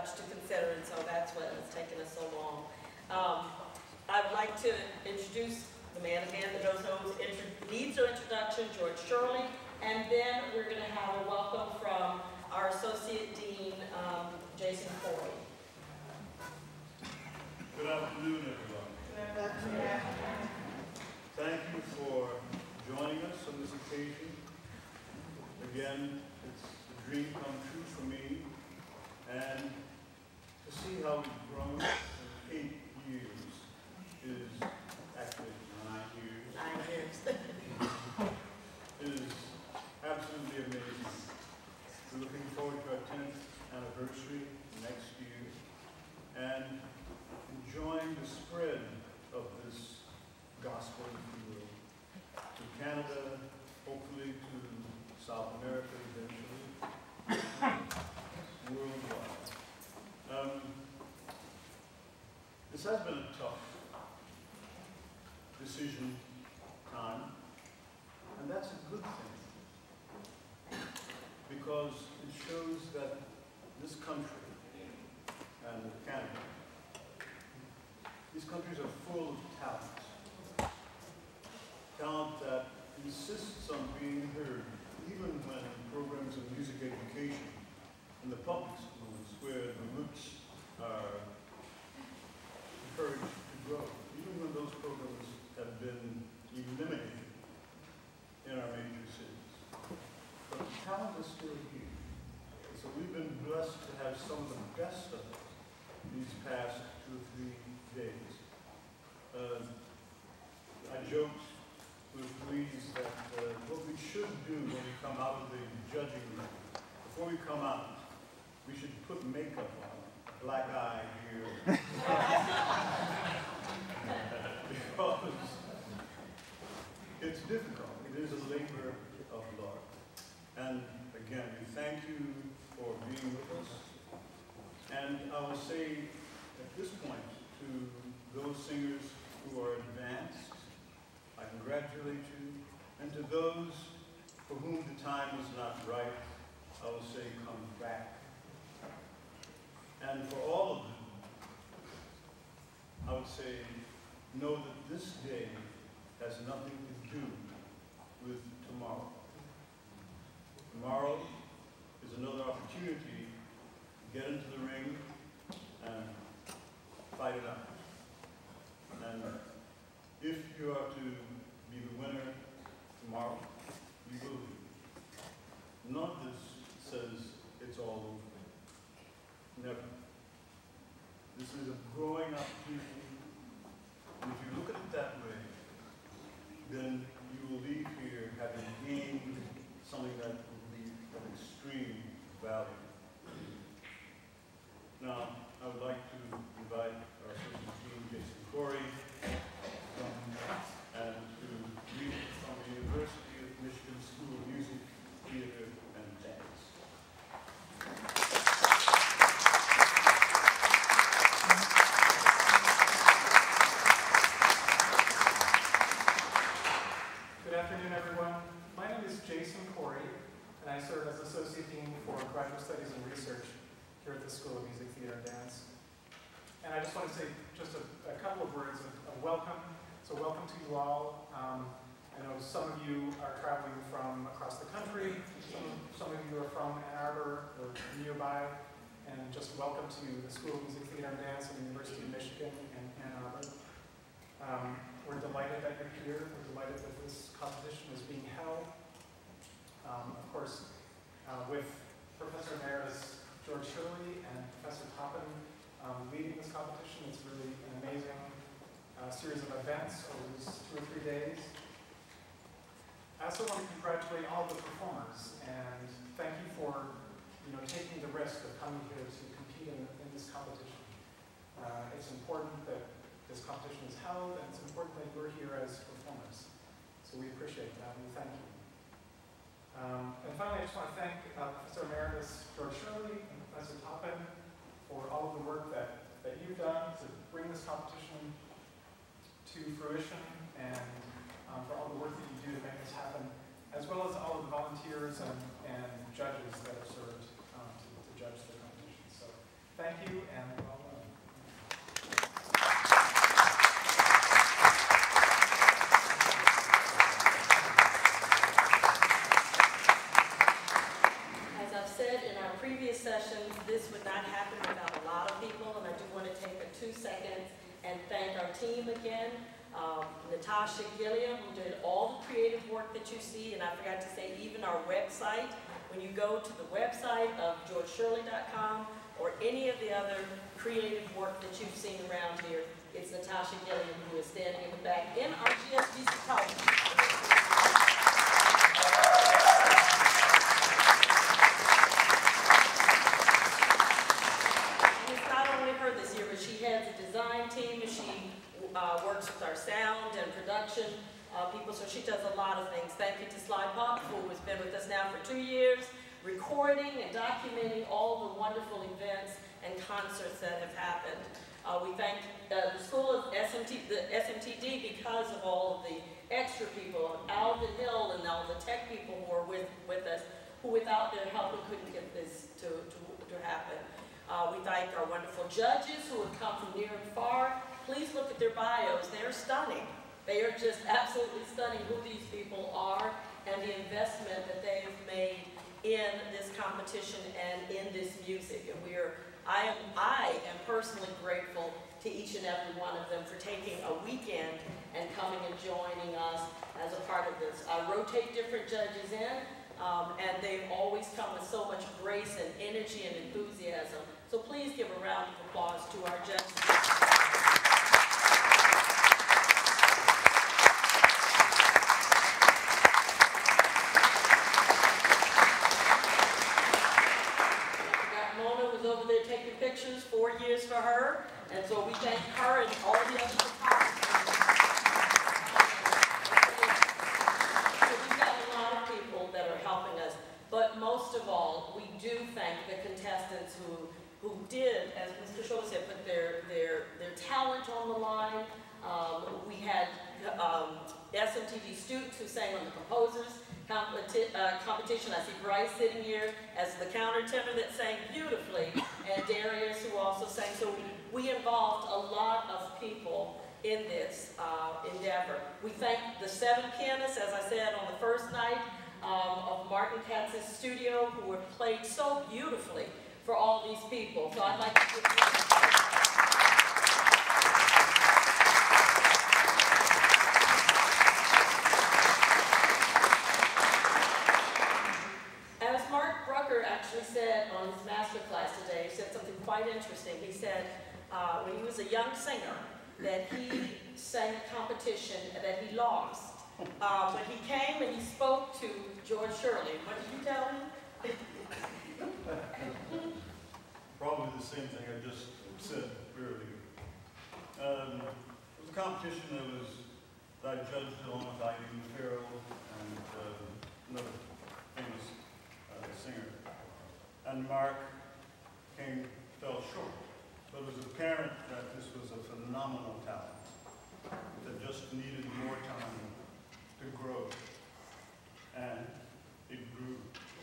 such to consider, and so that's what has taken us so long. I would like to introduce the man again that needs no introduction, George Shirley, and then we're going to have a welcome from our Associate Dean, Jason Corey. Good afternoon, everyone. Good afternoon. Thank you for joining us on this occasion. Again, it's a dream come true for me, and to see how we've grown in 8 years is actually 9 years. 9 years. Is absolutely amazing. We're looking forward to our 10th anniversary next year and enjoying the spread of this gospel, if you will, to Canada, hopefully to South America eventually, worldwide. This has been a tough decision time, and that's a good thing, because it shows that this country and Canada, these countries are full of talent. Talent that insists on being heard, even when programs of music education in the public schools, where the roots are encouraged to grow, even when those programs have been eliminated in our major cities. But the talent is still here. So we've been blessed to have some of the best of it these past 2 or 3 days. I joked with Reese that what we should do when we come out of the judging room, before we come out, we should put makeup on, a black eye here. Because it's difficult. It is a labor of love. And again, we thank you for being with us. And I will say at this point to those singers who are advanced, I congratulate you. And to those for whom the time is not right, I will say come back. And for all of them, I would say know that this day has nothing to do with tomorrow. Tomorrow is another opportunity to get into the ring and fight it out. And if you are to be the winner tomorrow, you will be. None of this says it's all over. Never. This is a growing opportunity. And if you look at it that way, then you will leave here having gained something that will be of extreme value. Now, I would like to invite our Associate Dean, Jason Corey, and to read from the University of Michigan School of Music, Theater, and Dance. Good afternoon, everyone. My name is Jason Corey, and I serve as Associate Dean for Graduate Studies and Research here at the School of Music, Theater, and Dance. And I just want to say just a couple of words of welcome. So welcome to you all. I know some of you are traveling from across the country. Some of you are from Ann Arbor or nearby. And just welcome to the School of Music, Theater, and Dance at the University of Michigan in Ann Arbor. We're delighted that you're here. We're delighted that this competition is being held. Of course, with Professor Emeritus George Shirley and Professor Toppin leading this competition. It's really an amazing series of events over these 2 or 3 days. I also want to congratulate all the performers and thank you for taking the risk of coming here to compete in this competition. It's important that this competition is held, and it's important that you're here as performers. So we appreciate that, and we thank you. And finally, I just want to thank Professor Emeritus George Shirley and Professor Toppin for all of the work that you've done to bring this competition to fruition, and for all the work that you do to make this happen, as well as all of the volunteers and judges that have served to judge the competition. So thank you. 2 seconds and thank our team again. Natasha Gilliam, who did all the creative work that you see, and I forgot to say even our website. When you go to the website of georgeshirley.com or any of the other creative work that you've seen around here, it's Natasha Gilliam who is standing in the back in our GSVC college. She has a design team, and she works with our sound and production people, so she does a lot of things. Thank you to Sly Pop, who has been with us now for 2 years, recording and documenting all the wonderful events and concerts that have happened. We thank the school of the SMTD because of all of the extra people, Alvin Hill and all the tech people who are with us, who without their help we couldn't get this to happen. We thank our wonderful judges who have come from near and far. Please look at their bios. They are stunning. They are just absolutely stunning who these people are and the investment that they have made in this competition and in this music. And I am personally grateful to each and every one of them for taking a weekend and coming and joining us as a part of this. I rotate different judges in, and they've always come with so much grace and energy and enthusiasm. So please give a round of applause to our judges. Mona was over there taking pictures, 4 years for her, and so we thank her and all the other photographers. So we've got a lot of people that are helping us, but most of all, we do thank the contestants who did, as Mr. Shirley said, put their talent on the line. We had SMTD students who sang on the composers competition. I see Bryce sitting here as the countertenor that sang beautifully, and Darius who also sang. So we involved a lot of people in this endeavor. We thank the 7 pianists, as I said, on the first night of Martin Katz's studio, who have played so beautifully for all these people. So I'd like to give As Mark Brucker actually said on his masterclass today, he said something quite interesting. He said when he was a young singer that he sang a competition that he lost. But he came and he spoke to George Shirley. What did you tell him? Probably the same thing I just said earlier. It was a competition that I judged along with Eileen Farrell and another famous singer. And Mark fell short. But it was apparent that this was a phenomenal talent that just needed more time to grow. And it grew.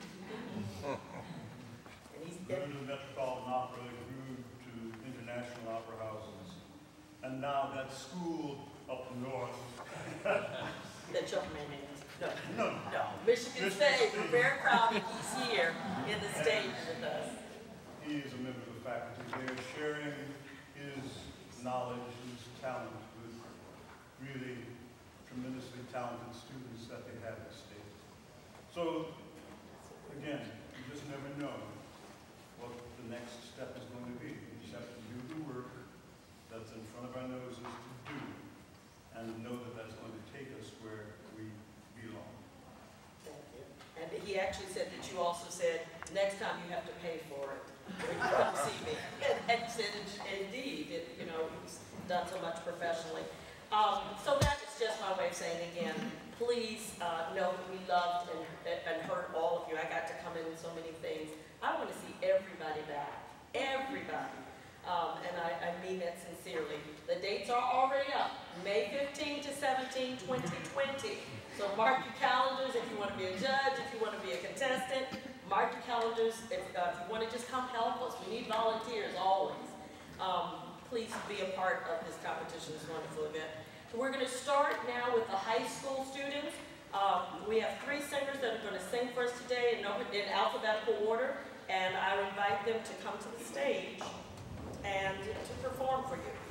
Grew to the Metropolitan Opera, grew to international opera houses. And now that school up north. That young man is. No. Michigan State, we're very proud that he's here in the state with us. He is a member of the faculty. They are sharing his knowledge, his talent with really tremendously talented students that they have at the state. So, again, you just never know what the next step is going to be. We just have to do the work that's in front of our noses to do, and know that that's going to take us where we belong. Thank you. And he actually said that you also said, next time you have to pay for it when you come see me. And he said, indeed, he's done so much professionally. So that is just my way of saying, again, please know that we loved and heard all of you. I got to come in with so many things. I want to see everybody back. Everybody. And I mean that sincerely. The dates are already up. May 15 to 17, 2020. So mark your calendars if you want to be a judge, if you want to be a contestant. Mark your calendars if you want to just come help us. We need volunteers always. Please be a part of this competition, this wonderful event. So we're going to start now with the high school students. We have 3 singers that are going to sing for us today in alphabetical order, and I invite them to come to the stage and to perform for you.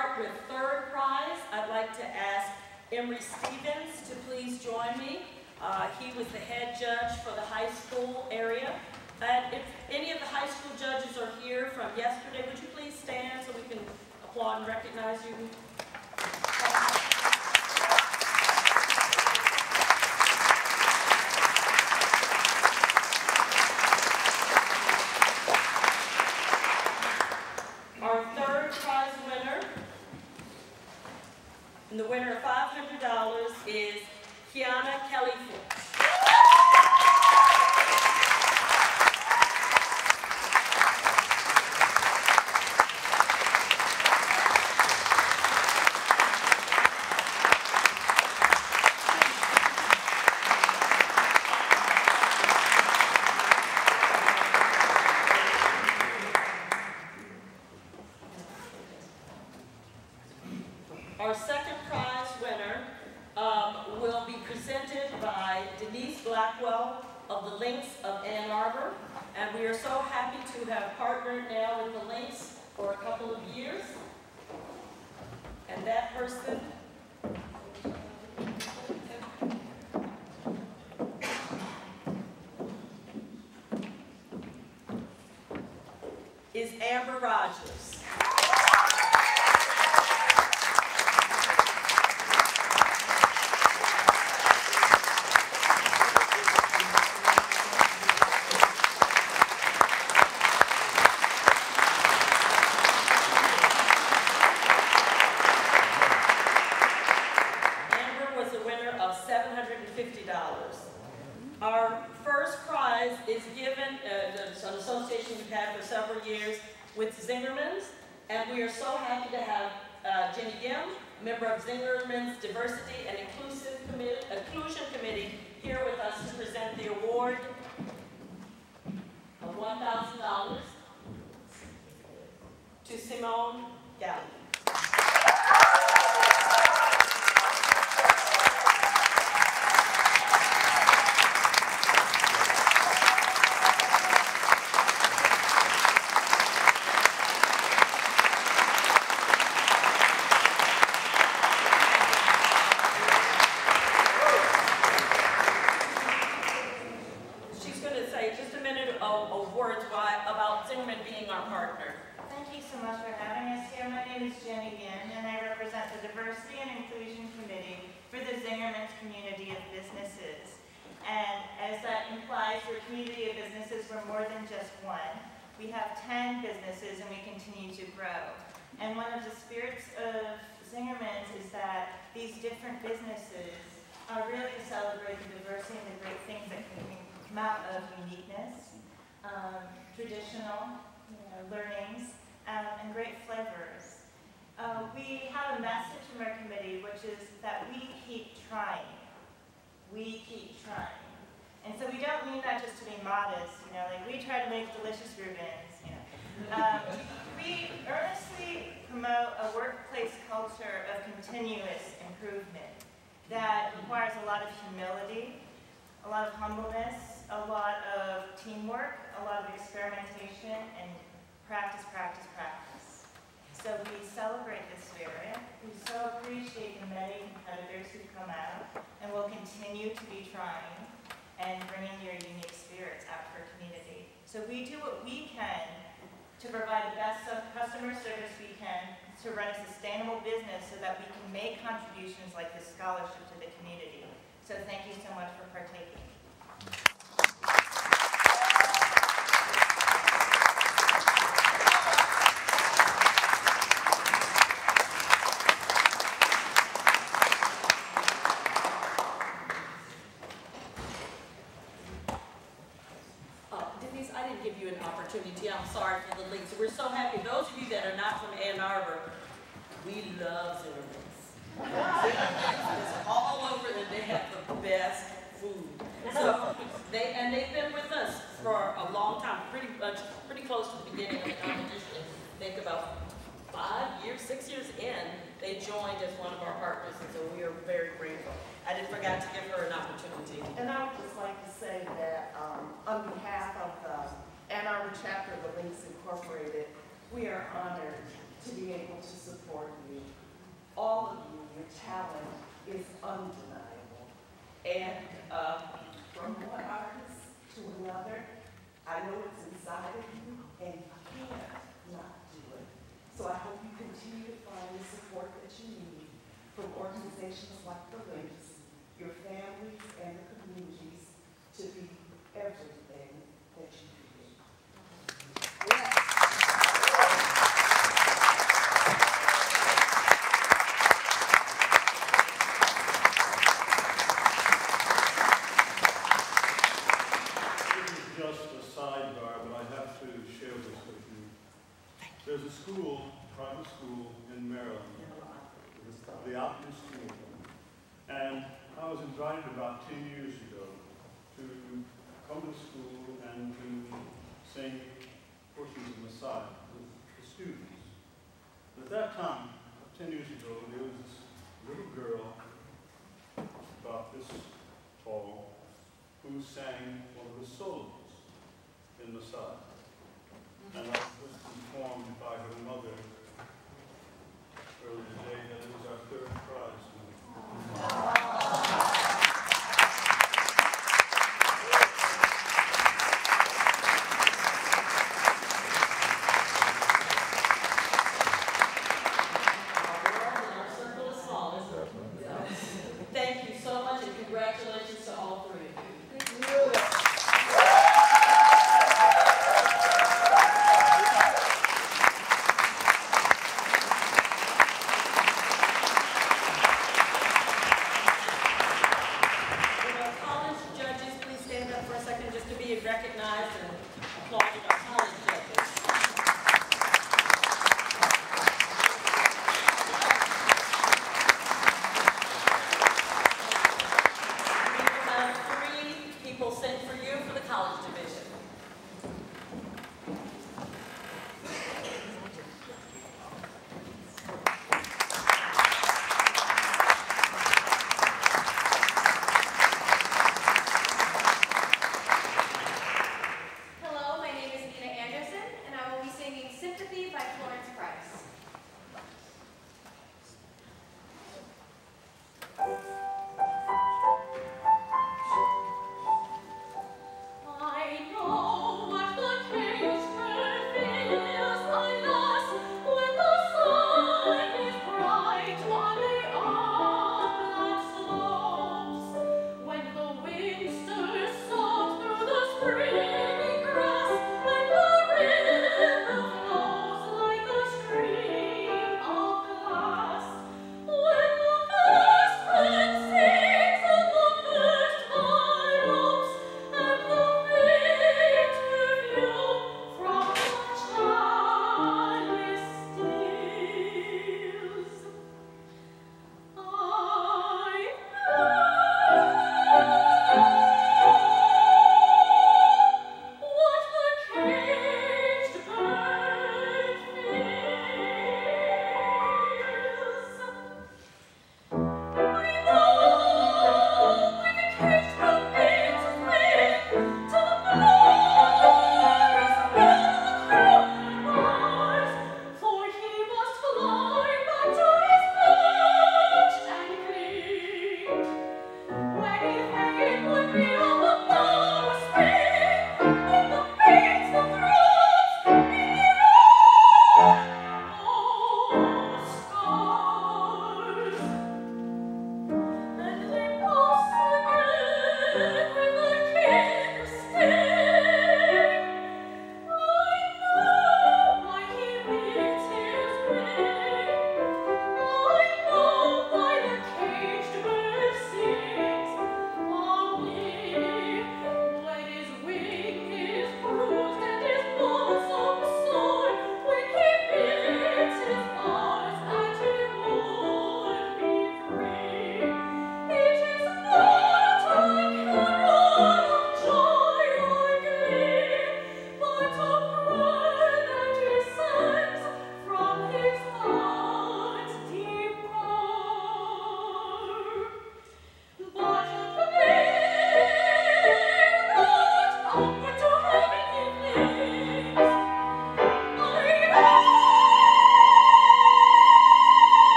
start with third prize. I'd like to ask Emery Stevens to please join me. He was the head judge for the high school area. And if any of the high school judges are here from yesterday, would you please stand so we can applaud and recognize you? Our third prize winner, and the winner of $500 is Kiana Kelly Ford. Our second prize winner will be presented by Denise Blackwell of the Lynx of Ann Arbor. And we are so happy to have partnered now with the Lynx for a couple of years. And that person is Amber Rogers. Our first prize is given, it's an association we've had for several years with Zingerman's, and we are so happy to have Jenny Gim, a member of Zingerman's Diversity and Inclusion Committee, here with us to present the award of $1,000 to Simone Galli. We have 10 businesses and we continue to grow. And one of the spirits of Zingerman's is that these different businesses are really to celebrate the diversity and the great things that can come out of uniqueness, traditional learnings, and great flavors. We have a message from our committee, which is that we keep trying. We keep trying. And so we don't mean that just to be modest, like we try to make delicious Rubens, We earnestly promote a workplace culture of continuous improvement that requires a lot of humility, a lot of humbleness, a lot of teamwork, a lot of experimentation, and practice, practice, practice. So we celebrate this spirit. We so appreciate the many competitors who've come out, and will continue to be trying and bringing your unique spirits out for community. So we do what we can to provide the best customer service we can to run a sustainable business so that we can make contributions like this scholarship to the community. So thank you so much for partaking. I'm sorry for the links. We're so happy. Those of you that are not from Ann Arbor, we love Zimmerman's. It's all over and they have the best food. So they've been with us for a long time, pretty close to the beginning of the competition. I think about 5 years, 6 years in, they joined as one of our partners, and so we are very grateful. I didn't forget to give her an opportunity. And I would just like to say that on behalf of the Ann Arbor chapter of the Lynx Incorporated, we are honored to be able to support you. All of you, your talent is undeniable. And from one artist to another, I know it's inside of you, and you can't not do it. So I hope you continue to find the support that you need from organizations like the Links, your families, and the communities to be everything that you create. Yes. There's a school, private school in Maryland, Dell'Acqua School, and I was invited about 10 years ago to come to school and to sing portions of Messiah with the students. At that time, 10 years ago, there was this little girl about this tall who sang one of the solos in Messiah. And I was informed by her mother earlier today that it was our third prize. Our circle is small, isn't it? Thank you so much, and congratulations to all three of you.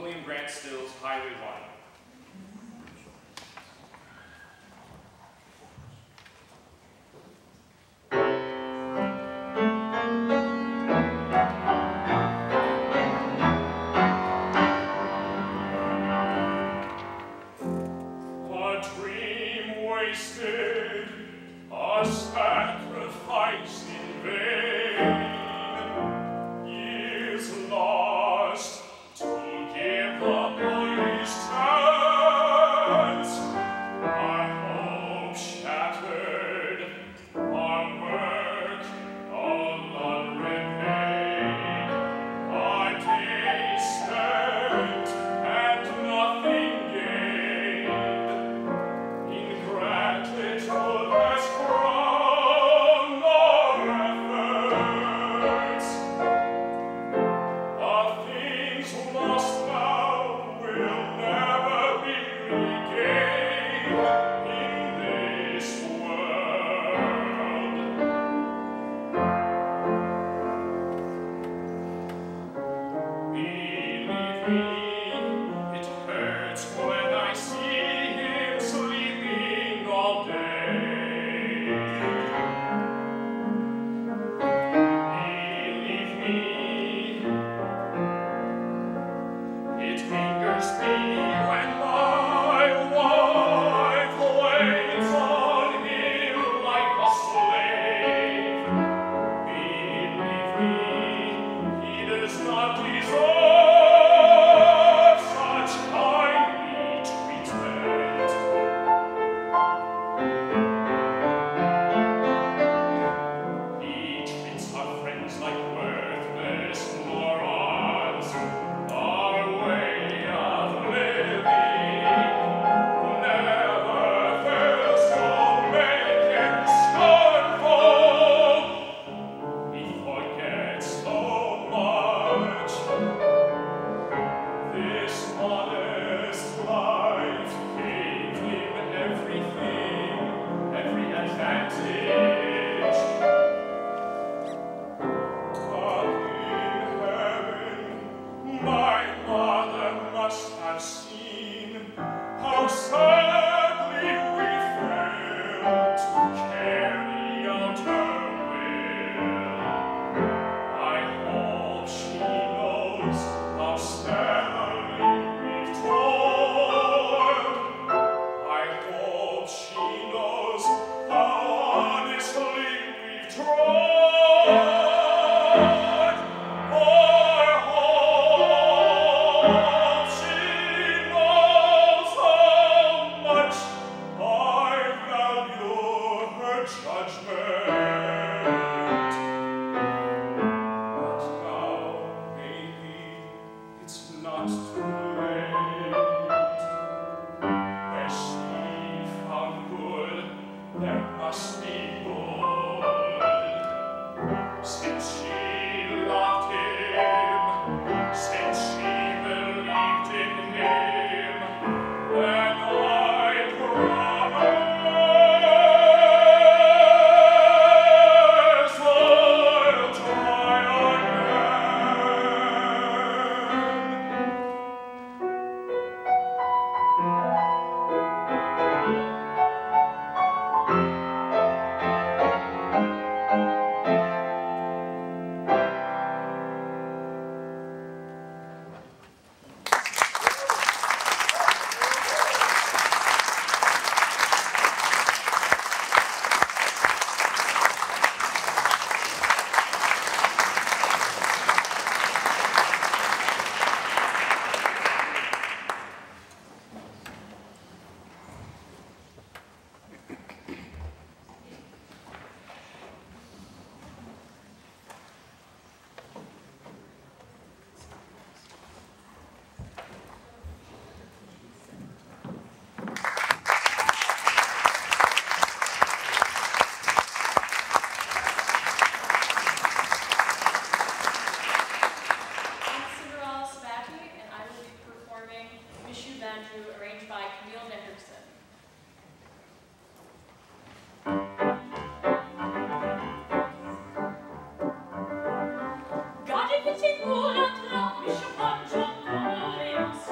William Grant Still's Highway 1. Gade petit pour la trappe, je prends,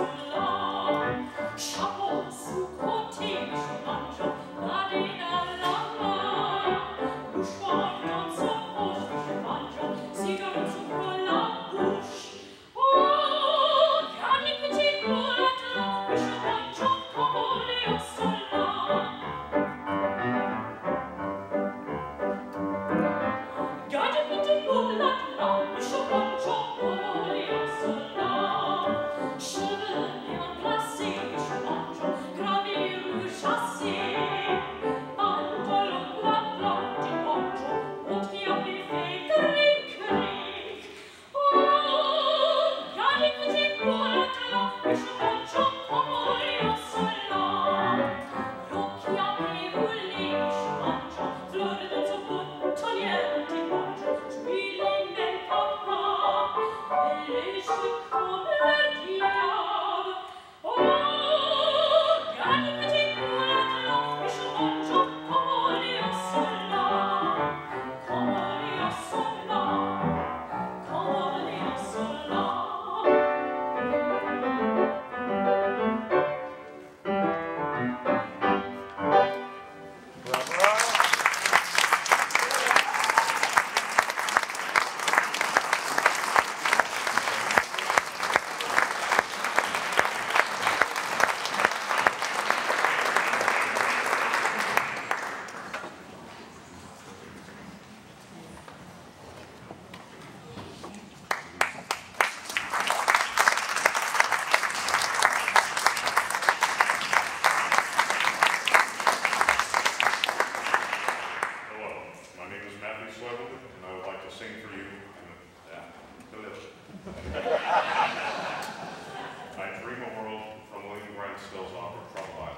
Frank Stills opera, Trouble Island.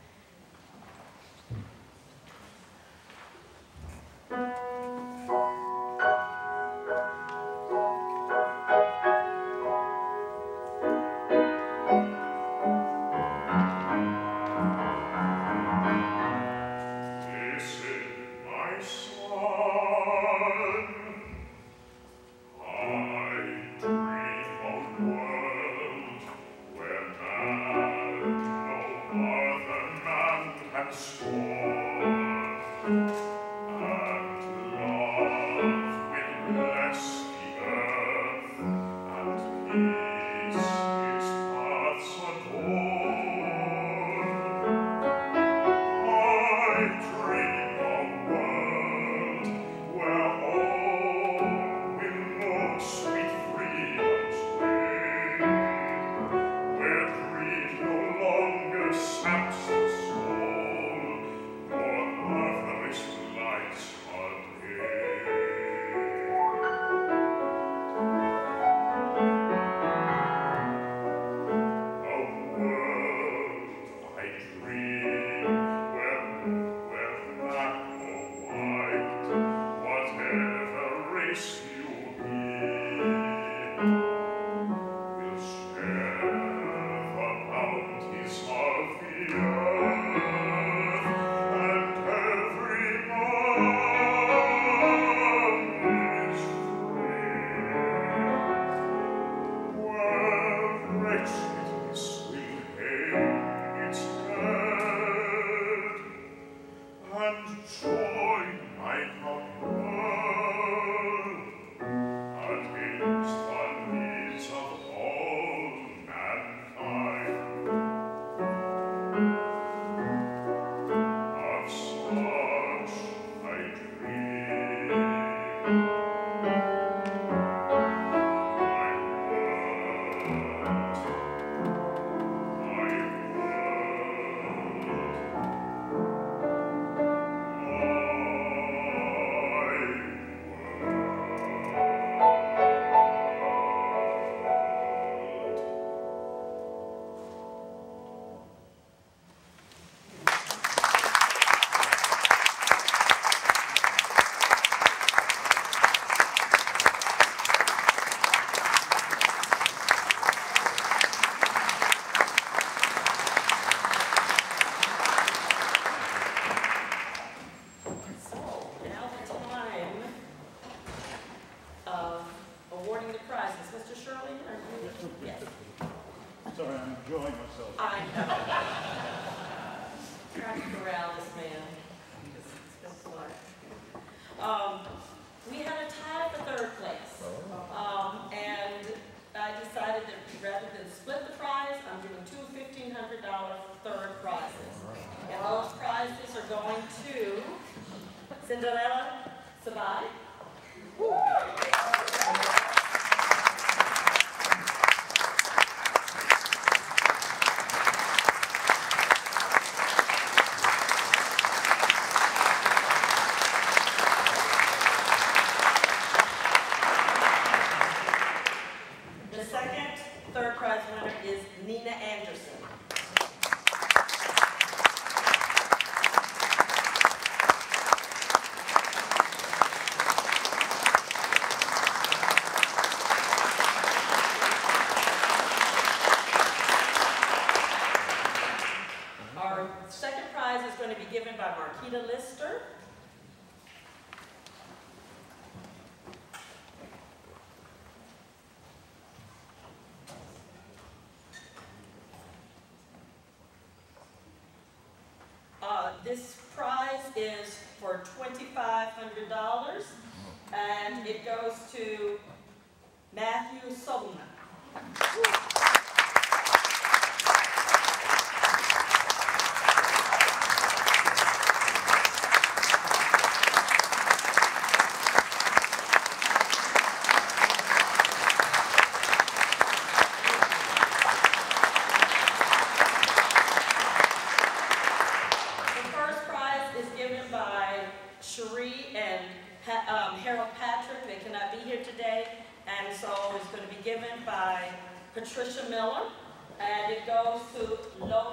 This prize is for $2,500, and it goes to Matthew Soibelman. And it goes to Logan.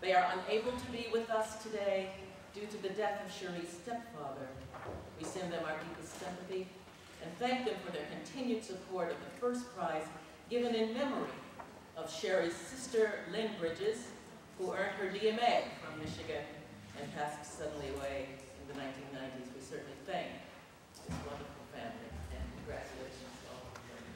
They are unable to be with us today due to the death of Shirley's stepfather. We send them our deepest sympathy and thank them for their continued support of the first prize given in memory of Sherry's sister, Lynn Bridges, who earned her DMA from Michigan and passed suddenly away in the 1990s. We certainly thank this wonderful family and congratulations to all of them.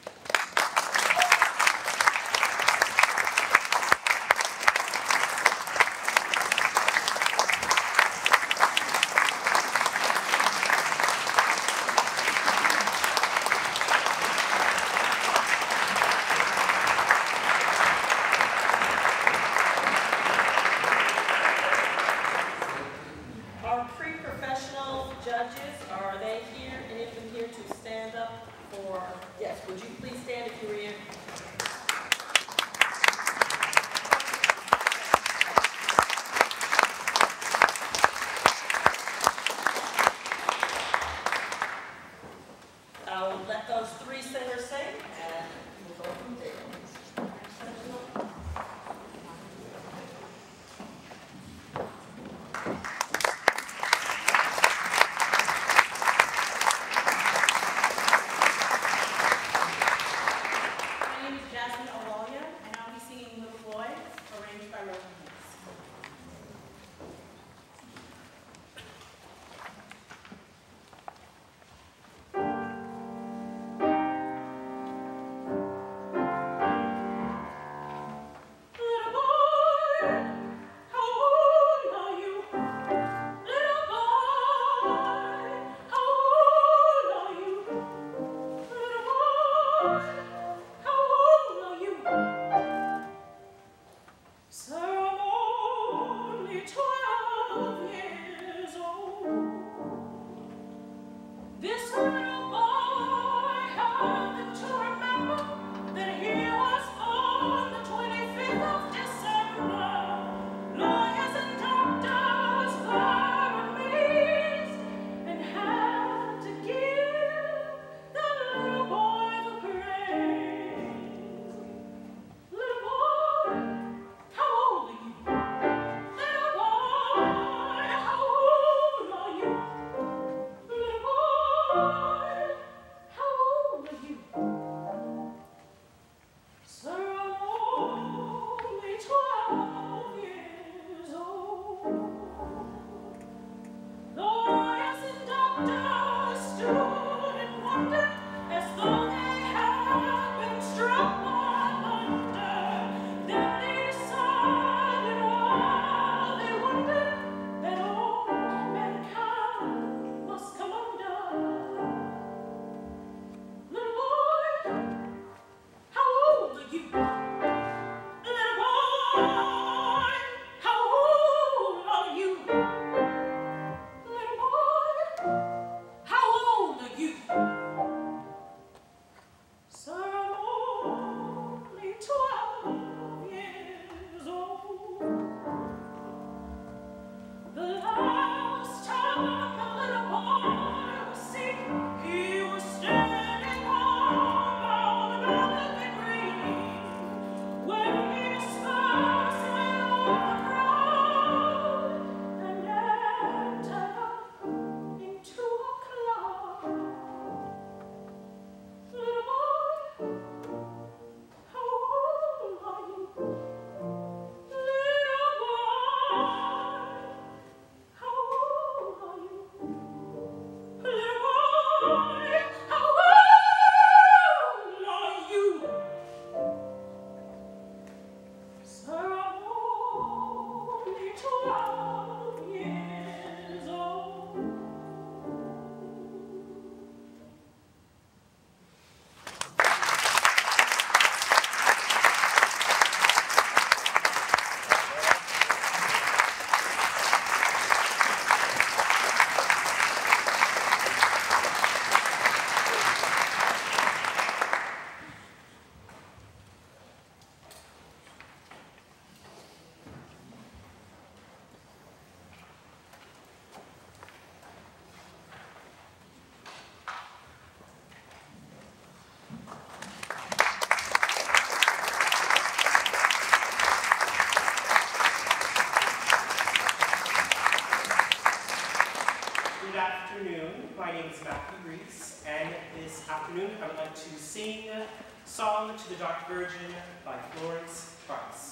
Jazmine, Olwalia, and I'll be singing Little Boy, arranged by Logan. name is Reese, and this afternoon I would like to sing Song to the Dark Virgin by Florence Price.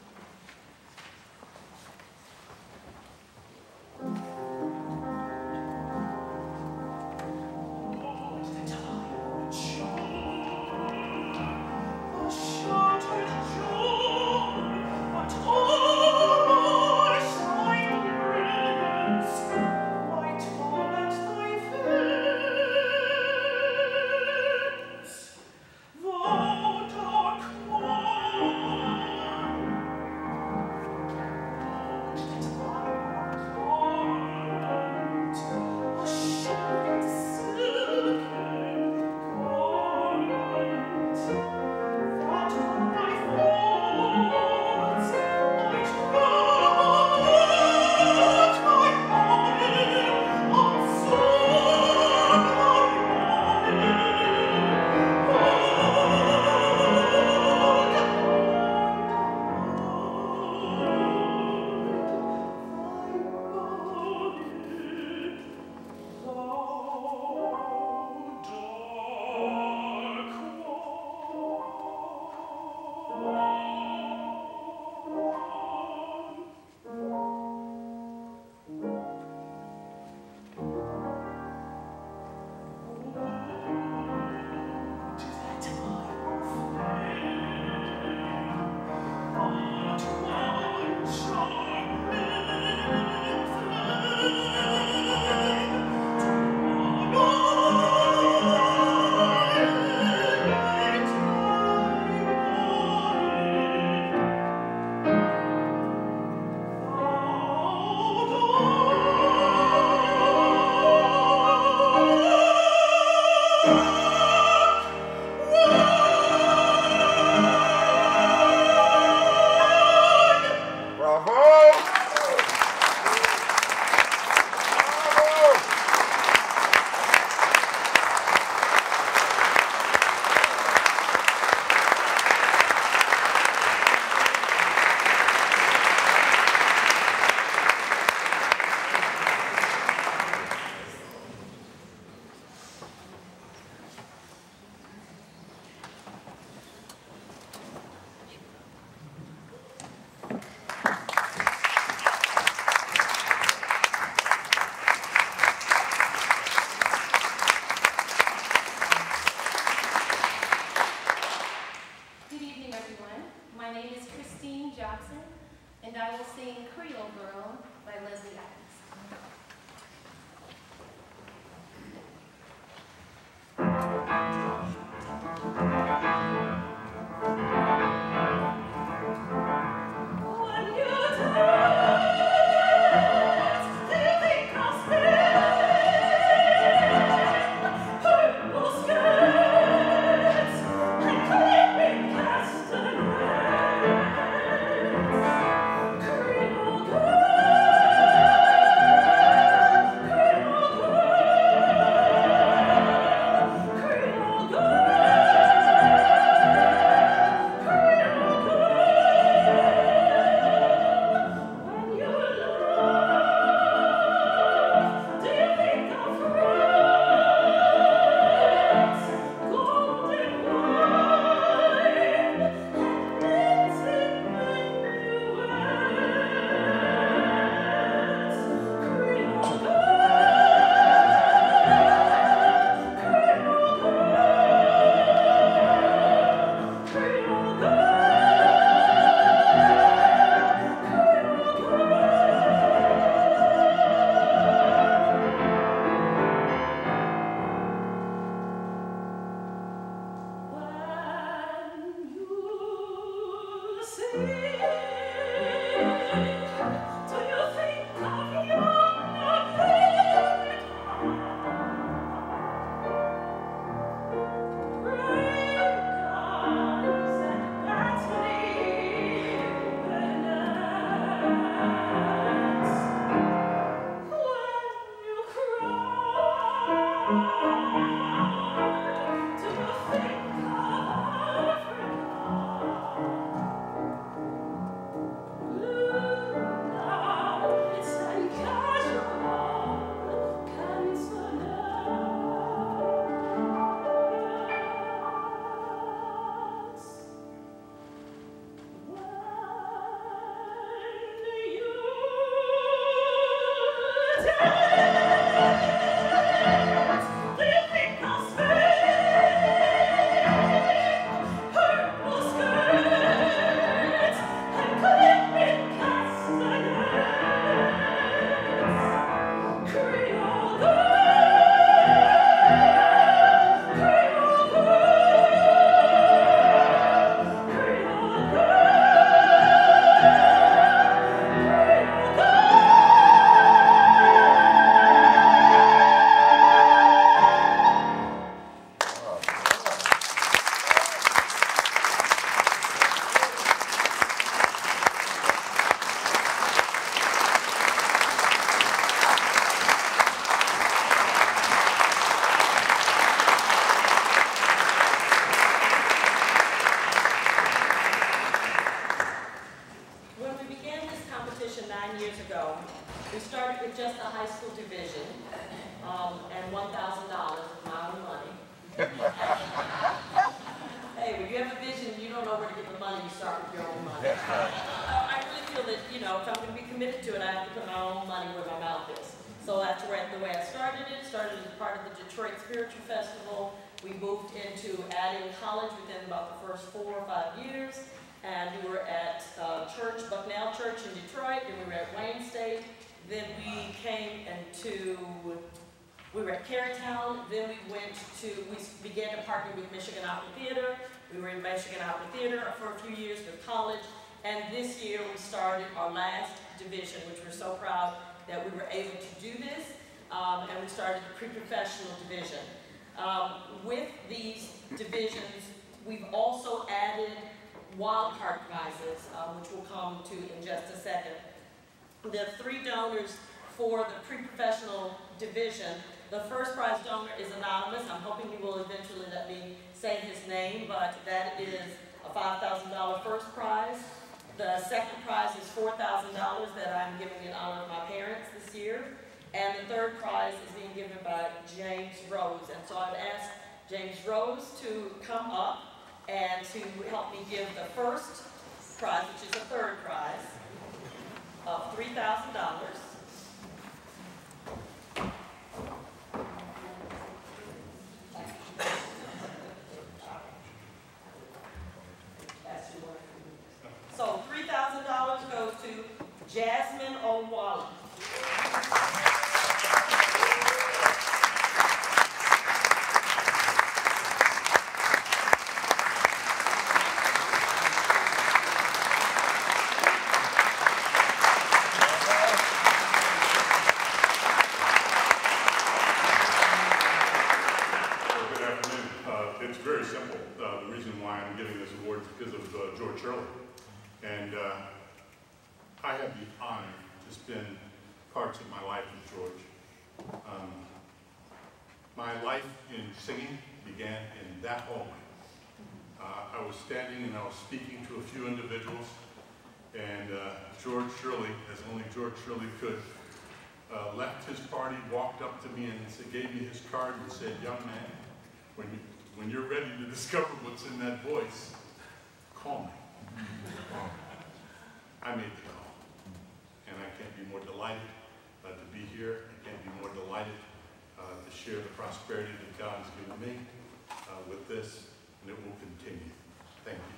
Jobson, and I will sing Creole Girl by Leslie Adams. Creole girl. competition 9 years ago. We started with just a high school division and $1,000 of my own money. Hey, when you have a vision, you don't know where to get the money, you start with your own money. I really feel that, you know, if I'm going to be committed to it, I have to put my own money where my mouth is. So that's the way I started it. Started as part of the Detroit Spiritual Festival. We moved into adding college within about the first 4 or 5 years. And we were at Bucknell Church in Detroit, then we were at Wayne State. Then we came we were at Carytown, then we began to partner with Michigan Opera Theater. We were in Michigan Opera Theater for a few years with college. And this year we started our last division, which we're so proud that we were able to do this. And we started the pre-professional division. With these divisions, we've also added wildcard prizes, which we'll come to in just a second. The 3 donors for the pre-professional division. The first prize donor is anonymous. I'm hoping you will eventually let me say his name, but that is a $5,000 first prize. The second prize is $4,000 that I'm giving in honor of my parents this year. And the third prize is being given by James Rose. And so I'd ask James Rose to come up and to help me give the first prize, which is the third prize, of $3,000. So $3,000 goes to Jazmine Olwalia. George Shirley, and I have the honor to spend parts of my life with George. My life in singing began in that hallway. I was standing and I was speaking to a few individuals, and George Shirley, as only George Shirley could, left his party, walked up to me and gave me his card and said, "Young man, when you're ready to discover what's in that voice, call me." I made the call, and I can't be more delighted to be here. I can't be more delighted to share the prosperity that God has given me with this, and it will continue. Thank you.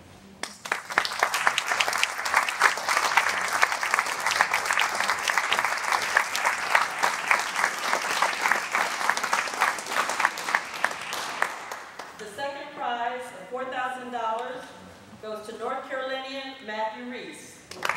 The second prize of $4,000 goes to North Carolinian Matthew Reese.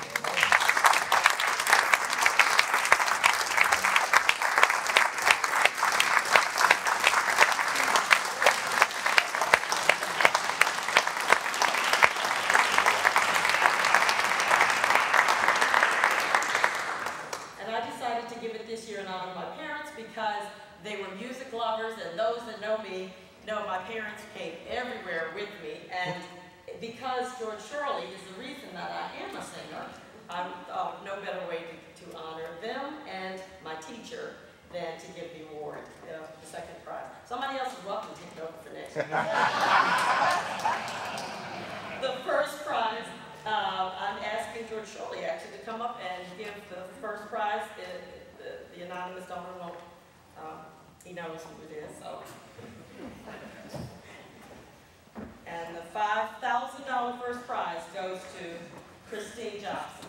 And I decided to give it this year in honor of my parents because they were music lovers, and those that know me know my parents came everywhere with me. And because George Shirley is the reason that I am a singer, I thought no better way to honor them and my teacher than to give the award, the second prize. Somebody else is welcome to take it over for next year. The first prize, I'm asking George Shirley actually to come up and give the first prize. The anonymous donor won't, he knows who it is, so. And the $5,000 first prize goes to Christine Jobson.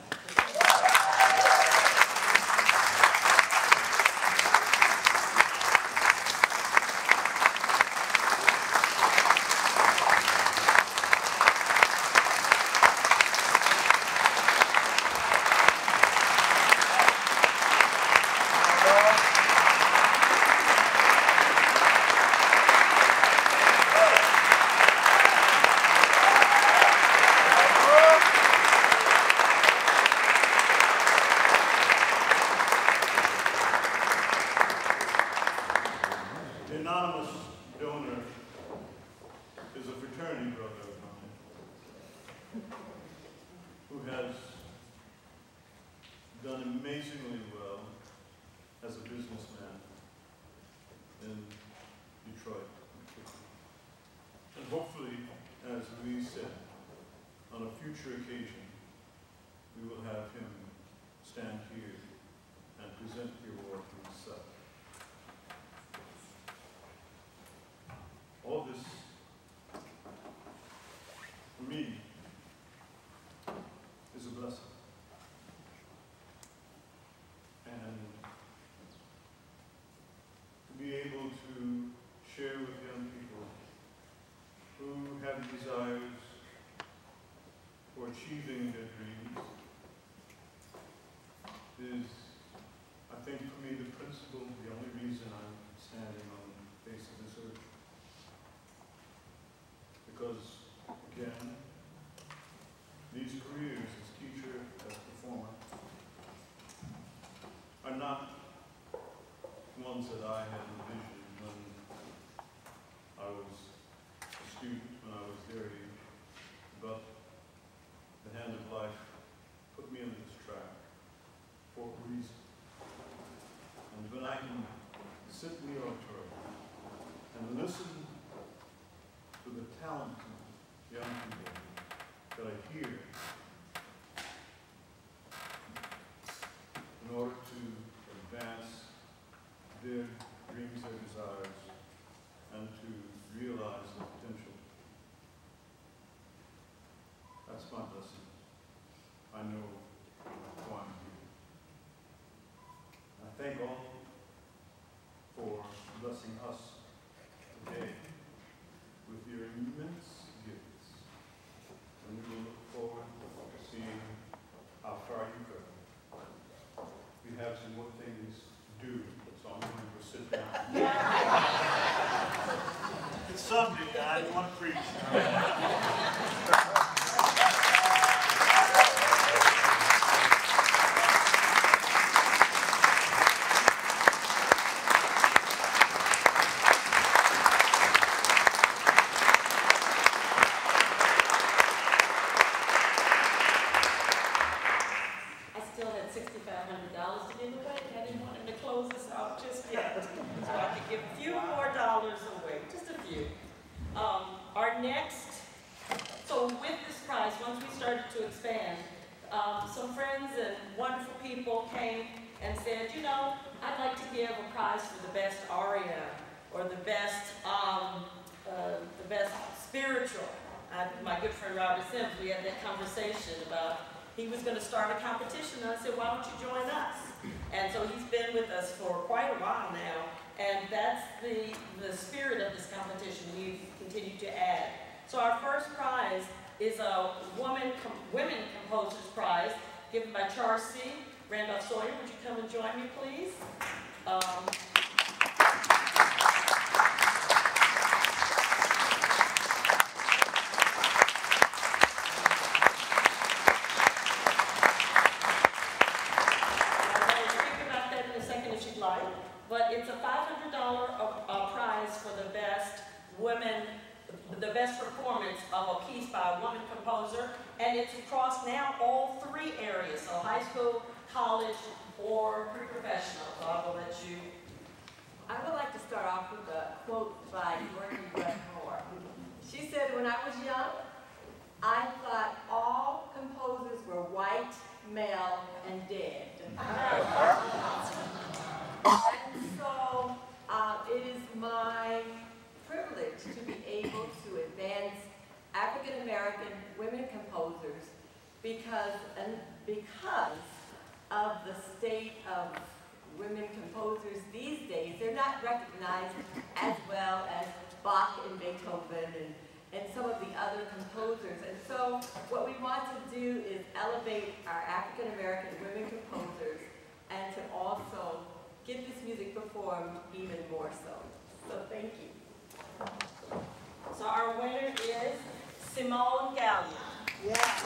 done amazingly well as a businessman in Detroit. And hopefully, as Reese said, on a future occasion, we will have him stand here and present the award himself. All this, for me, is a blessing. And to be able to share with young people who have desires for achieving their dreams is, I think, for me, the principle, the only reason I'm standing on the face of this earth. Because, again, these careers as teacher, as performer, are not ones that I had envisioned when I was a student, when I was their age. But the hand of life put me on this track for a reason. And when I can sit in the auditorium and listen to the talented young people that I hear in order to advance their dreams, their desires, and to realize their potential, that's my blessing. I know why I'm here. I thank all for blessing us today with your immense gifts. And we will look forward to seeing how far you go. We have some more things to do, so I'm going to go sit down. It's Sunday, I don't want to preach. Some friends and wonderful people came and said, you know, I'd like to give a prize for the best aria or the best spiritual. My good friend Robert Sims, we had that conversation about he was going to start a competition, and I said, why don't you join us? And so he's been with us for quite a while now, and that's the spirit of this competition we've continued to add. So our first prize is a Women Composers Prize given by Charles C. Randolph Sawyer. Would you come and join me, please? But it's a $500 prize for the best performance of a piece by a woman composer, and it's across now all three areas, so high school, college, or pre-professional. So I will let you. I would like to start off with a quote by Dorothy Westmore. She said, when I was young, I thought all composers were white, male, and dead. And so it is my privilege to be able to advance African American women composers because of the state of women composers these days. They're not recognized as well as Bach and Beethoven and some of the other composers. And so what we want to do is elevate our African American women composers and to also get this music performed even more so. So thank you. So our winner is Simone Gallion. Yeah.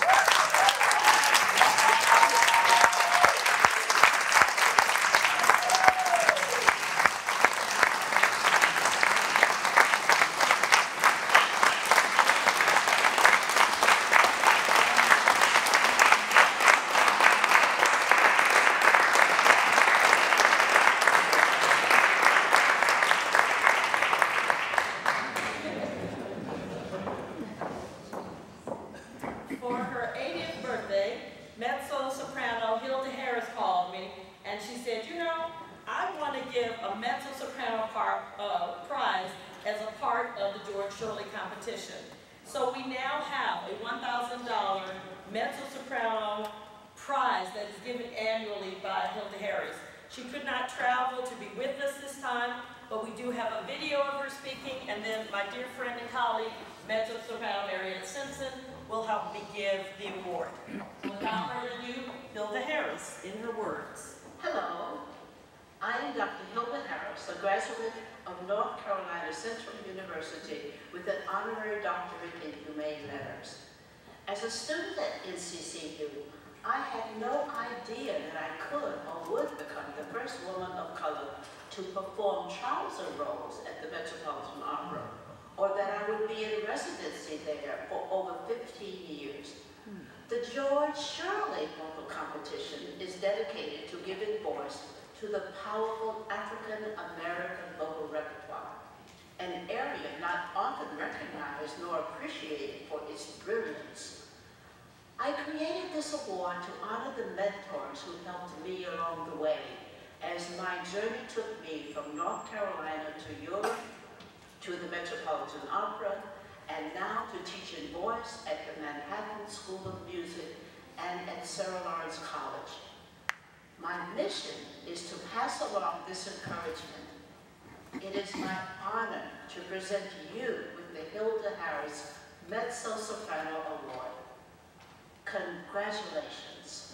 and she said, you know, I want to give a mezzo-soprano prize as a part of the George Shirley competition. So we now have a $1,000 mezzo-soprano prize that is given annually by Hilda Harris. She could not travel to be with us this time, but we do have a video of her speaking, and then my dear friend and colleague, mezzo-soprano Marietta Simpson, will help me give the award. So without further ado, Hilda Harris, in her words. Hello, I am Dr. Hilda Harris, a graduate of North Carolina Central University with an honorary doctorate in humane letters. As a student at NCCU, I had no idea that I could or would become the first woman of color to perform trouser roles at the Metropolitan Opera, or that I would be in residency there for over 15 years. The George Shirley Vocal Competition is dedicated to giving voice to the powerful African-American vocal repertoire, an area not often recognized nor appreciated for its brilliance. I created this award to honor the mentors who helped me along the way as my journey took me from North Carolina to Europe, to the Metropolitan Opera, and now to teaching voice at the Manhattan School of Music and at Sarah Lawrence College. My mission is to pass along this encouragement. It is my honor to present you with the Hilda Harris Mezzo-Soprano Award. Congratulations.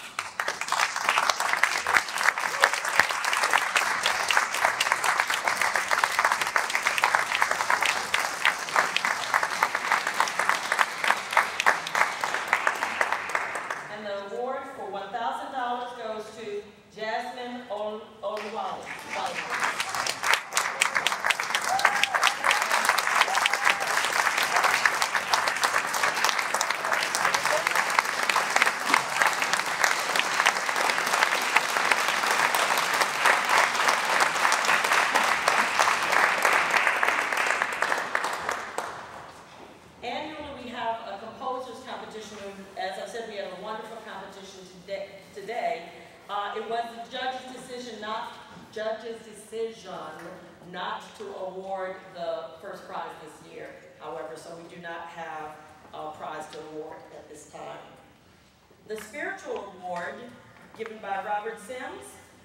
And the award for $1,000 goes to Jazmine Olwalia. As I said, we had a wonderful competition today. It was the judge's decision not to award the first prize this year, however, so we do not have a prize to award at this time. The spiritual award, given by Robert Sims.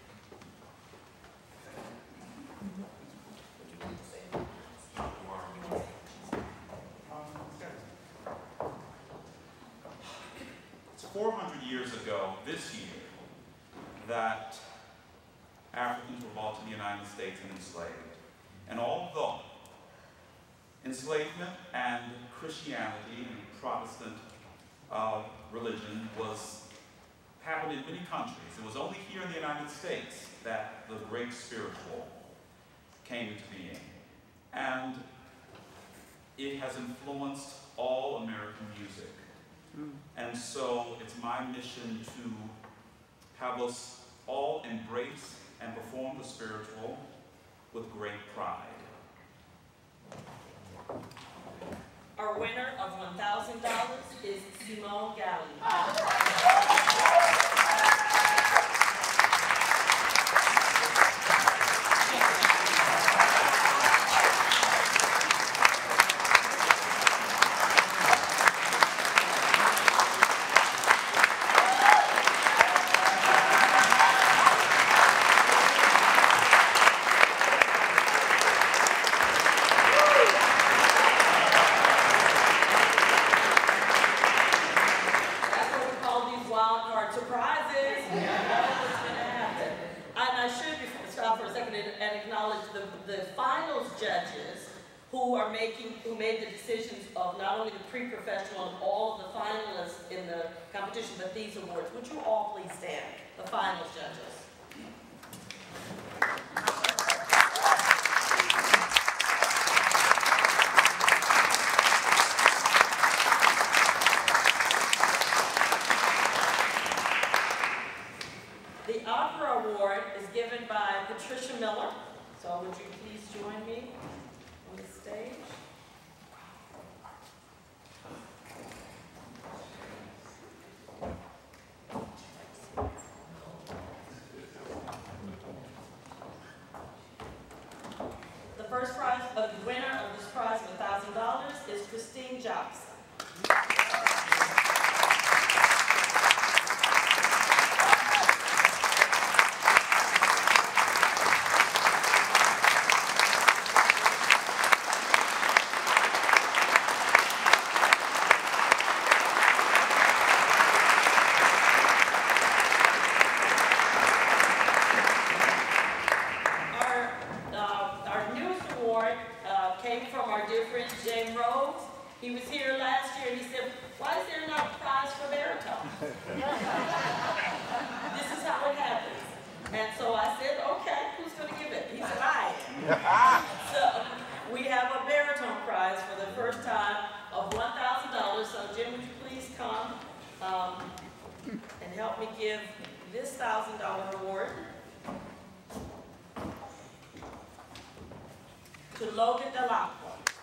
It's 400 years ago this year that Africans were brought to the United States and enslaved. And although enslavement and Christianity and Protestant religion happened in many countries, it was only here in the United States that the great spiritual came into being. And it has influenced all American music. And so it's my mission to have us all embrace and perform the spiritual with great pride. Our winner of $1,000 is Simone Galli. Who made the decisions of not only the pre-professional and all of the finalists in the competition, but these awards. Would you all please stand, the finals judges? The Opera Award is given by Patricia Miller. So would you please join me on the stage? the winner of this prize of $1,000 is Christine Jobson. He was here last year and he said, why is there not a prize for baritone? This is how it happens. And so I said, okay, who's going to give it? He said, I am. So we have a baritone prize for the first time of $1,000. So Jim, would you please come and help me give this $1,000 award to Logan Dell'Acqua.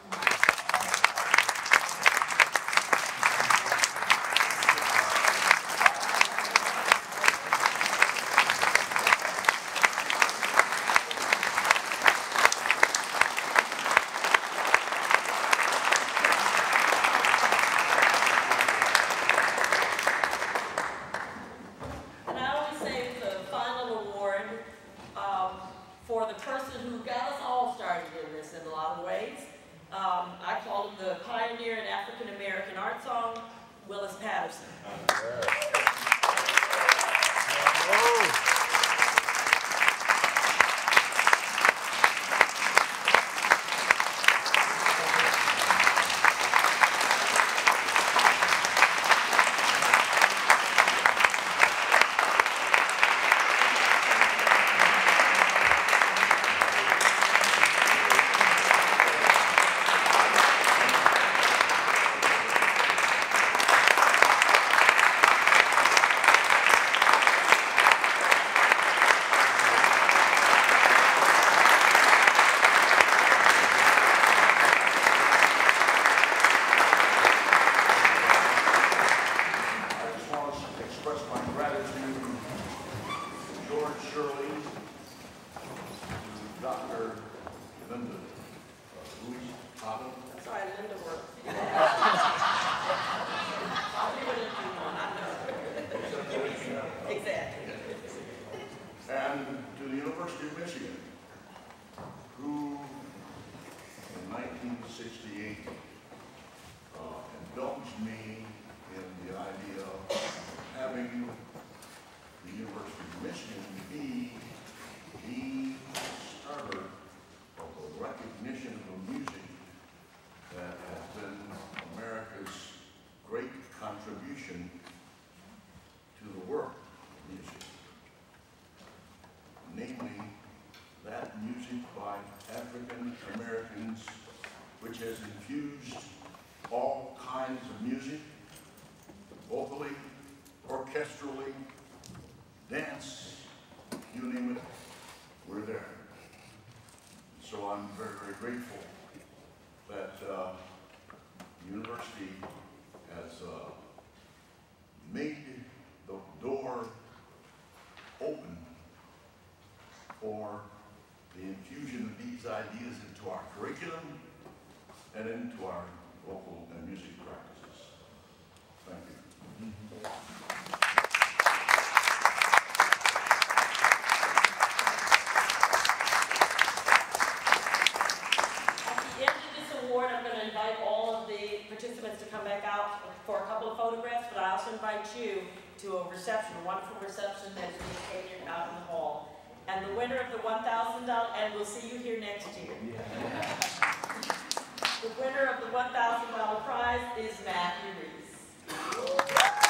George Shirley, Dr. Linda Reese. Sorry, Linda works. I'll give it a few more, I know. Exactly. And to the University of Michigan, who in 1968 indulged me in the idea of having the University of Michigan be the starter of the recognition of music that has been America's great contribution to the work of music. Namely, that music by African Americans, which has infused all kinds of music, vocally, orchestrally, dance, you name it, we're there. So I'm very, very grateful that the university has made the door open for the infusion of these ideas into our curriculum and into our vocal and music practices. Thank you. I'm going to invite all of the participants to come back out for a couple of photographs, but I also invite you to a reception, a wonderful reception that is being catered out in the hall. And the winner of the $1,000, and we'll see you here next year. The winner of the $1,000 prize is Matthew Reese.